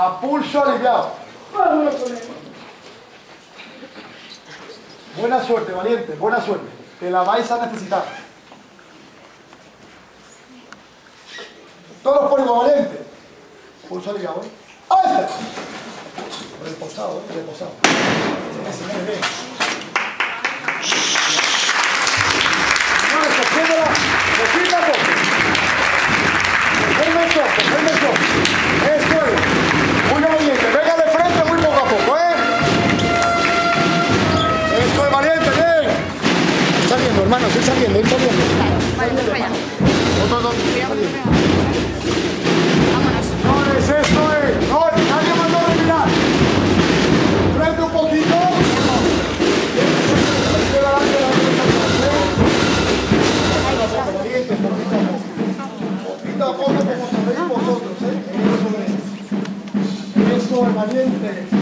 A pulso aliviado. Buena suerte, valiente, buena suerte. Que la vais a necesitar. Todos por igual, valiente. Pulso aliviado, ¿eh? ¡Ahí está! Reposado, reposado. Ese, bien. Eso es. Muy valiente. Venga de frente muy poco a poco, ¿eh? Eso es valiente, bien. Estoy saliendo, hermano, estoy saliendo, estoy saliendo. Vámonos. No es eso, no, nadie mandó a retirar. Frente un poquito. Valiente, poquito a poco, como sabéis vosotros, ¿eh? Eso es valiente.